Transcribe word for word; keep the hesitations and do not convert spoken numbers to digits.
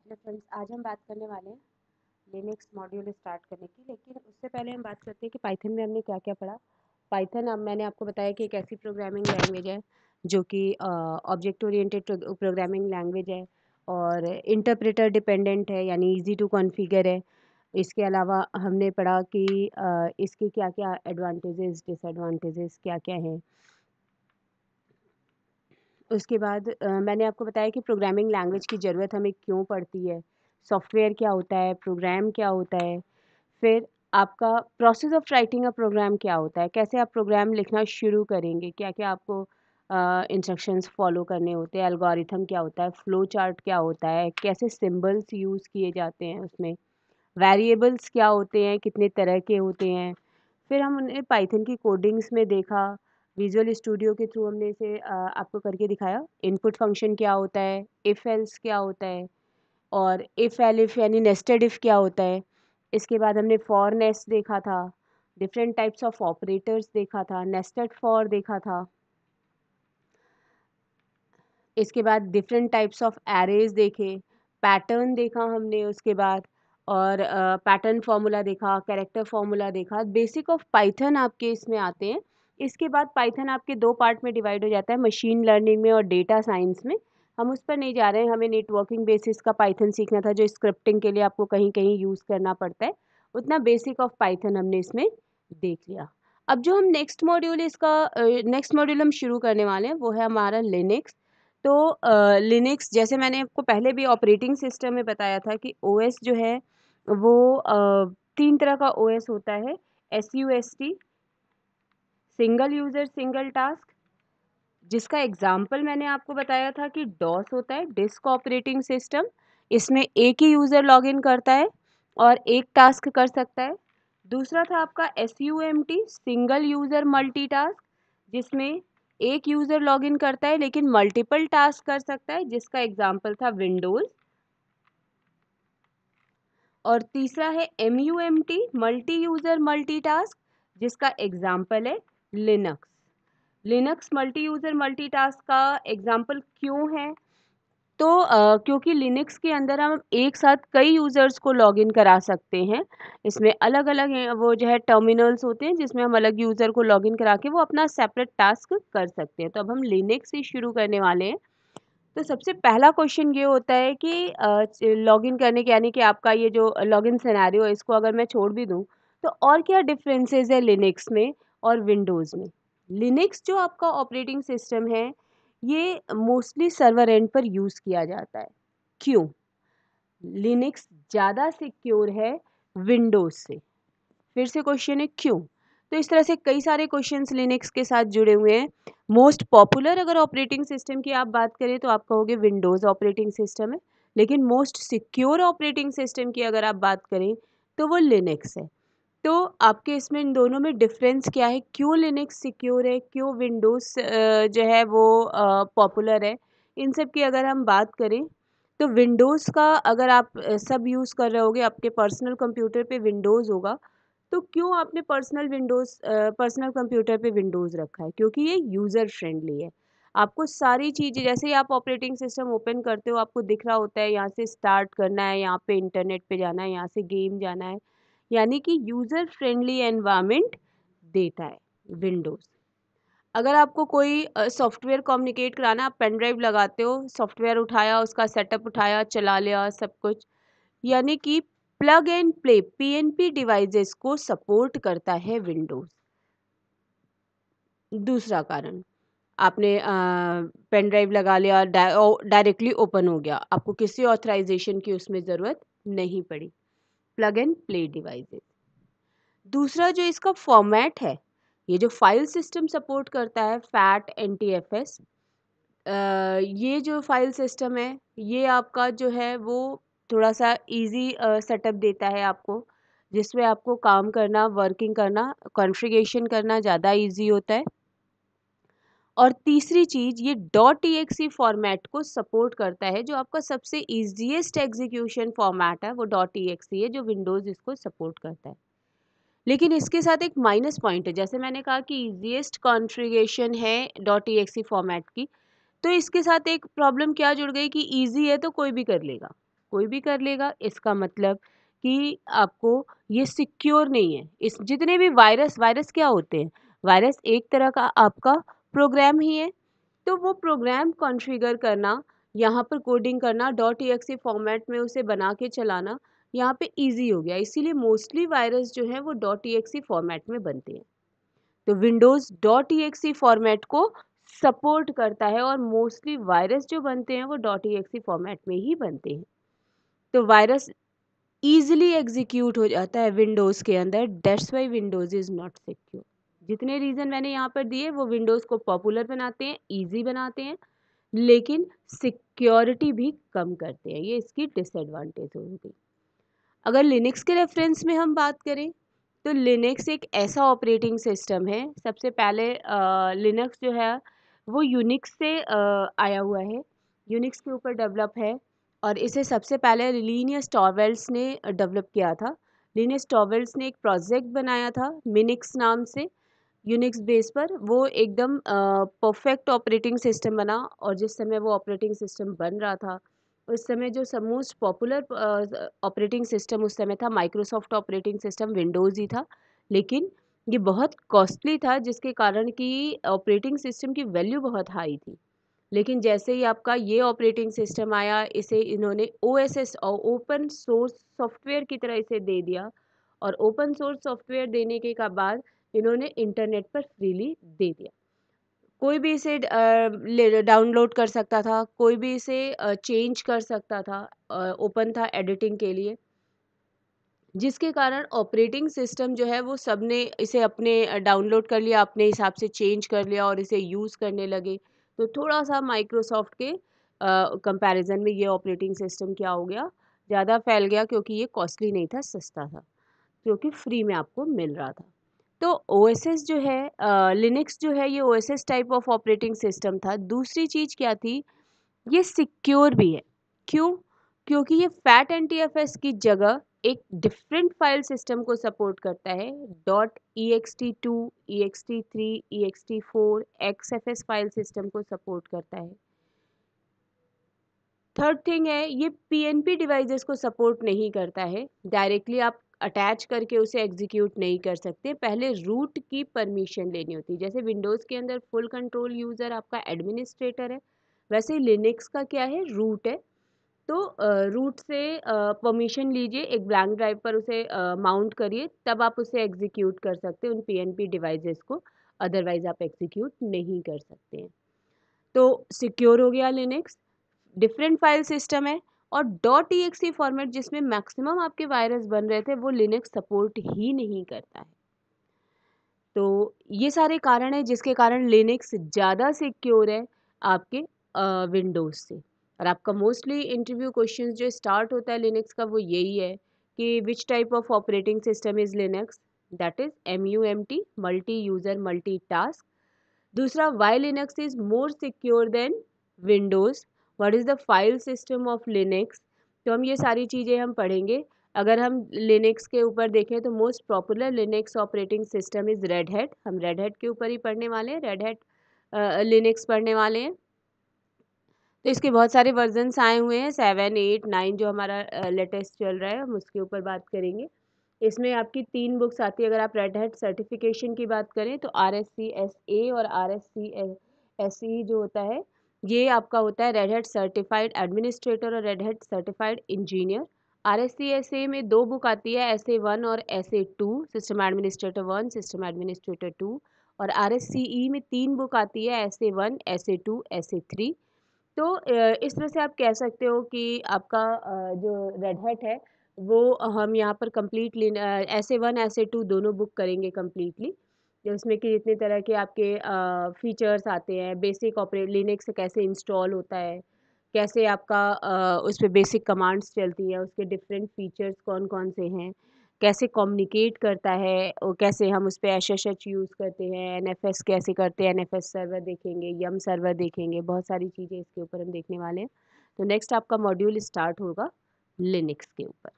Hello friends, आज हम बात करने वाले हैं लिनक्स मॉड्यूल स्टार्ट करने की। लेकिन उससे पहले हम बात करते हैं कि पाइथन में हमने क्या क्या पढ़ा। पाइथन, अब मैंने आपको बताया कि एक ऐसी प्रोग्रामिंग लैंग्वेज है जो कि ऑब्जेक्ट ओरिएंटेड प्रोग्रामिंग लैंग्वेज है और इंटरप्रेटर डिपेंडेंट है, यानी इजी टू कॉन्फ़िगर है। इसके अलावा हमने पढ़ा कि अ, इसके क्या क्या एडवांटेजेस डिसएडवांटेजेस क्या क्या हैं। उसके बाद अ, मैंने आपको बताया कि प्रोग्रामिंग लैंग्वेज की ज़रूरत हमें क्यों पड़ती है, सॉफ्टवेयर क्या होता है, प्रोग्राम क्या होता है, फिर आपका process of writing a program क्या होता है, कैसे आप प्रोग्राम लिखना शुरू करेंगे, क्या-क्या आपको अ, इंस्ट्रक्शंस फॉलो करने होते हैं, एल्गोरिथम क्या होता है, फ्लो चार्ट क्या होता है, कैसे सिंबल्स यूज़ किए जाते हैं उसमें, वेरिएबल्स क्या होते हैं, कितने तरह के होते हैं। फिर हमने पाइथन की कोडिंग्स में देखा, विजुअल स्टूडियो के थ्रू हमने इसे अ, आपको करके दिखाया। इनपुट फंक्शन क्या होता है, इफ एल्स क्या होता है और इफ एलिफ यानी नेस्टेड इफ क्या होता है। इसके बाद हमने फॉर नेस्ट देखा था, डिफरेंट टाइप्स ऑफ ऑपरेटर्स देखा था, नेस्टेड फॉर देखा था। इसके बाद डिफरेंट टाइप्स ऑफ एरेज देखे, पैटर्न देखा हमने उसके बाद, और पैटर्न फार्मूला देखा, कैरेक्टर फार्मूला देखा। बेसिक ऑफ पाइथन आपके इसमें आते हैं। इसके बाद पाइथन आपके दो पार्ट में डिवाइड हो जाता है, मशीन लर्निंग में और डेटा साइंस में। हम उस पर नहीं जा रहे हैं, हमें नेटवर्किंग बेसिस का पाइथन सीखना था जो स्क्रिप्टिंग के लिए आपको कहीं कहीं यूज़ करना पड़ता है। उतना बेसिक ऑफ पाइथन हमने इसमें देख लिया। अब जो हम नेक्स्ट मॉड्यूल इसका नेक्स्ट मॉड्यूल हम शुरू करने वाले हैं वो है हमारा लिनक्स। तो लिनक्स, जैसे मैंने आपको पहले भी ऑपरेटिंग सिस्टम में बताया था कि ओएस जो है वो अ, तीन तरह का ओएस होता है। S U S T, single user single task, जिसका एग्जाम्पल मैंने आपको बताया था कि डॉस होता है, डिस्क ऑपरेटिंग सिस्टम। इसमें एक ही यूज़र लॉगिन करता है और एक टास्क कर सकता है। दूसरा था आपका S U M T, single user multitask, जिसमें एक यूज़र लॉगिन करता है लेकिन मल्टीपल टास्क कर सकता है, जिसका एग्जाम्पल था विंडोज़। और तीसरा है M U M T, multi user multitask, जिसका एग्जाम्पल है Linux. Linux multi user multitask का एग्जाम्पल क्यों है? तो अ, क्योंकि लिनक्स के अंदर हम एक साथ कई यूज़र्स को लॉगिन करा सकते हैं। इसमें अलग-अलग हैं, वो जो है टर्मिनल्स होते हैं जिसमें हम अलग यूज़र को लॉगिन करा के वो अपना सेपरेट टास्क कर सकते हैं। तो अब हम लिनक्स से शुरू करने वाले हैं। तो सबसे पहला क्वेश्चन ये होता है कि अ, लॉगिन करने के, यानी कि आपका ये जो लॉगिन सिनेरियो है इसको अगर मैं छोड़ भी दूँ, तो और क्या डिफरेंसेस है लिनक्स में और विंडोज़ में? लिनक्स जो आपका ऑपरेटिंग सिस्टम है, ये मोस्टली सर्वर एंड पर यूज़ किया जाता है। क्यों? लिनक्स ज़्यादा सिक्योर है विंडोज़ से। फिर से क्वेश्चन है क्यों? तो इस तरह से कई सारे क्वेश्चंस लिनक्स के साथ जुड़े हुए हैं। मोस्ट पॉपुलर अगर ऑपरेटिंग सिस्टम की आप बात करें तो आप कहोगे विंडोज़ ऑपरेटिंग सिस्टम है, लेकिन मोस्ट सिक्योर ऑपरेटिंग सिस्टम की अगर आप बात करें तो वो लिनक्स है। तो आपके इसमें इन दोनों में डिफरेंस क्या है? क्यों लिनक्स सिक्योर है? क्यों विंडोज़ अ, जो है वो अ, पॉपुलर है? इन सब की अगर हम बात करें तो विंडोज़ का अगर आप अ, सब यूज़ कर रहे होगे, आपके पर्सनल कंप्यूटर पे विंडोज़ होगा, तो क्यों आपने personal Windows uh, personal computer पे विंडोज़ रखा है? क्योंकि ये यूज़र फ्रेंडली है। आपको सारी चीज़ें, जैसे ही आप ऑपरेटिंग सिस्टम ओपन करते हो आपको दिख रहा होता है यहाँ से स्टार्ट करना है, यहाँ पे इंटरनेट पे जाना है, यहाँ से गेम जाना है, यानी कि यूज़र फ्रेंडली एनवायरनमेंट देता है विंडोज़। अगर आपको कोई अ, सॉफ्टवेयर कम्युनिकेट कराना है, आप पेन ड्राइव लगाते हो, सॉफ्टवेयर उठाया, उसका सेटअप उठाया, चला लिया सब कुछ, यानी कि plug and play P N P devices को सपोर्ट करता है विंडोज़। दूसरा कारण, आपने अ, पेन ड्राइव लगा लिया, डा ओ डायरेक्टली ओपन हो गया, आपको किसी ऑथराइज़ेशन की उसमें ज़रूरत नहीं पड़ी। Plug and play devices. दूसरा जो इसका फॉर्मेट है, ये जो फाइल सिस्टम सपोर्ट करता है FAT N T F S, uh, ये जो फाइल सिस्टम है ये आपका जो है वो थोड़ा-सा ईज़ी अ, सेटअप देता है आपको, जिसमें आपको काम करना, वर्किंग करना, कॉन्फ़िगरेशन करना ज़्यादा ईज़ी होता है। और तीसरी चीज़, ये dot T X E format को सपोर्ट करता है, जो आपका सबसे ईज़ीएस्ट एग्ज़ीक्यूशन फॉर्मेट है वो डॉट टी एक्स ई है, जो विंडोज़ इसको सपोर्ट करता है। लेकिन इसके साथ एक माइनस पॉइंट है, जैसे मैंने कहा कि ईज़ीएस्ट कॉन्फ़िगरेशन है dot T X E format की, तो इसके साथ एक प्रॉब्लम क्या जुड़ गई कि ईज़ी है तो कोई भी कर लेगा। कोई भी कर लेगा, इसका मतलब कि आपको ये सिक्योर नहीं है। इस जितने भी वायरस वायरस क्या होते हैं? वायरस एक तरह का आपका प्रोग्राम ही है। तो वो प्रोग्राम कॉन्फ़िगर करना, यहाँ पर कोडिंग करना, dot E X E format में उसे बना के चलाना, यहाँ पे ईज़ी हो गया। इसीलिए मोस्टली वायरस जो हैं वो dot E X E format में बनते हैं। तो Windows dot E X E format को सपोर्ट करता है और मोस्टली वायरस जो बनते हैं वो dot E X E format में ही बनते हैं। तो वायरस ईज़िली एग्ज़ीक्यूट हो जाता है विंडोज़ के अंदर, that's why Windows is not secure. जितने रीज़न मैंने यहाँ पर दिए वो विंडोज़ को पॉपुलर बनाते हैं, ईज़ी बनाते हैं, लेकिन सिक्योरिटी भी कम करते हैं। ये इसकी डिसएडवांटेज होगी। अगर लिनक्स के रेफरेंस में हम बात करें तो लिनक्स एक ऐसा ऑपरेटिंग सिस्टम है, सबसे पहले लिनक्स जो है वो यूनिक्स से अ, आया हुआ है, यूनिक्स के ऊपर डेवलप है और इसे सबसे पहले लिनियस टॉरवेल्ड्स ने डेवलप किया था। लिनियस टॉरवेल्ड्स ने एक प्रोजेक्ट बनाया था मिनिक्स नाम से, यूनिक्स बेस पर। वो एकदम परफेक्ट ऑपरेटिंग सिस्टम बना और जिस समय वो ऑपरेटिंग सिस्टम बन रहा था उस समय जो सब मोस्ट पॉपुलर ऑपरेटिंग सिस्टम उस समय था माइक्रोसॉफ्ट ऑपरेटिंग सिस्टम, विंडोज़ ही था। लेकिन ये बहुत कॉस्टली था जिसके कारण कि ऑपरेटिंग सिस्टम की वैल्यू बहुत हाई थी। लेकिन जैसे ही आपका ये ऑपरेटिंग सिस्टम आया, इसे इन्होंने ओ एस एस और ओपन सोर्स सॉफ्टवेयर की तरह इसे दे दिया और ओपन सोर्स सॉफ्टवेयर देने के का बाद इन्होंने इंटरनेट पर फ्रीली दे दिया। कोई भी इसे अ, ले डाउनलोड कर सकता था, कोई भी इसे अ, चेंज कर सकता था, अ, ओपन था एडिटिंग के लिए। जिसके कारण ऑपरेटिंग सिस्टम जो है वो सबने इसे अपने डाउनलोड कर लिया, अपने हिसाब से चेंज कर लिया और इसे यूज़ करने लगे। तो थोड़ा-सा माइक्रोसॉफ्ट के अ, कंपैरिज़न में ये ऑपरेटिंग सिस्टम क्या हो गया, ज़्यादा फैल गया क्योंकि ये कॉस्टली नहीं था, सस्ता था, क्योंकि फ्री में आपको मिल रहा था। तो ओएसएस जो है अ, लिनक्स जो है ये OSS type of operating system था। दूसरी चीज़ क्या थी, ये सिक्योर भी है। क्यों? क्योंकि ये फैट एनटीएफएस की जगह एक डिफरेंट फाइल सिस्टम को सपोर्ट करता है, dot E X T two, E X T three, E X T four, XFS file system को सपोर्ट करता है। थर्ड थिंग है, ये पीएनपी डिवाइसेस को सपोर्ट नहीं करता है। डायरेक्टली आप अटैच करके उसे एग्जीक्यूट नहीं कर सकते, पहले रूट की परमिशन लेनी होती है। जैसे विंडोज़ के अंदर फुल कंट्रोल यूज़र आपका एडमिनिस्ट्रेटर है, वैसे ही लिनक्स का क्या है, रूट है। तो रूट से परमिशन लीजिए, एक ब्लैंक ड्राइव पर उसे माउंट करिए, तब आप उसे एग्जीक्यूट कर सकते हैं उन पीएनपी डिवाइसेस को, अदरवाइज आप एग्जीक्यूट नहीं कर सकते हैं। तो सिक्योर हो गया लिनक्स, डिफरेंट फाइल सिस्टम है और dot E X E format जिसमें मैक्सिमम आपके वायरस बन रहे थे वो लिनक्स सपोर्ट ही नहीं करता है। तो ये सारे कारण हैं जिसके कारण लिनक्स ज़्यादा सिक्योर है आपके विंडोज़ से। और आपका मोस्टली इंटरव्यू क्वेश्चंस जो स्टार्ट होता है लिनक्स का वो यही है कि which type of operating system is Linux, that is M U M T, multi user multi task. दूसरा, why Linux is more secure than Windows, what is the file system of Linux. तो हम ये सारी चीज़ें हम पढ़ेंगे। अगर हम लिनक्स के ऊपर देखें तो most popular Linux operating system is Red Hat, हम रेड हैट के ऊपर ही पढ़ने वाले हैं, रेड हैट लिनक्स पढ़ने वाले हैं। तो इसके बहुत सारे वर्जन्स आए हुए हैं, सेवन एट नाइन जो हमारा लेटेस्ट चल रहा है हम उसके ऊपर बात करेंगे। इसमें आपकी तीन बुक्स आती है। अगर आप रेड हैट सर्टिफिकेशन की बात करें तो R S C S A और R S C S E जो होता है ये आपका होता है रेड हैट सर्टिफाइड एडमिनिस्ट्रेटर और Red Hat certified engineer. R S C S A में दो बुक आती है, एस ए वन और S A two, system administrator one, system administrator two. और आर एस सी ई में तीन बुक आती है, S A one, S A to, S A three. तो अ, इस तरह से आप कह सकते हो कि आपका अ, जो रेड हैट है वो हम यहाँ पर कंप्लीट ऐसे वन ऐसे टू दोनों बुक करेंगे कम्प्लीटली, जिसमें कि जितने तरह के आपके फीचर्स आते हैं, बेसिक ऑपरेट लिनक्स कैसे इंस्टॉल होता है, कैसे आपका अ, उस पर बेसिक कमांड्स चलती हैं, उसके डिफरेंट फीचर्स कौन कौन से हैं, कैसे कम्युनिकेट करता है और कैसे हम उस पर एस एस एच यूज़ करते हैं, एन एफ एस कैसे करते हैं, एन एफ एस सर्वर देखेंगे, यम सर्वर देखेंगे, बहुत सारी चीज़ें इसके ऊपर हम देखने वाले हैं। तो नेक्स्ट आपका मॉड्यूल स्टार्ट होगा लिनक्स के ऊपर।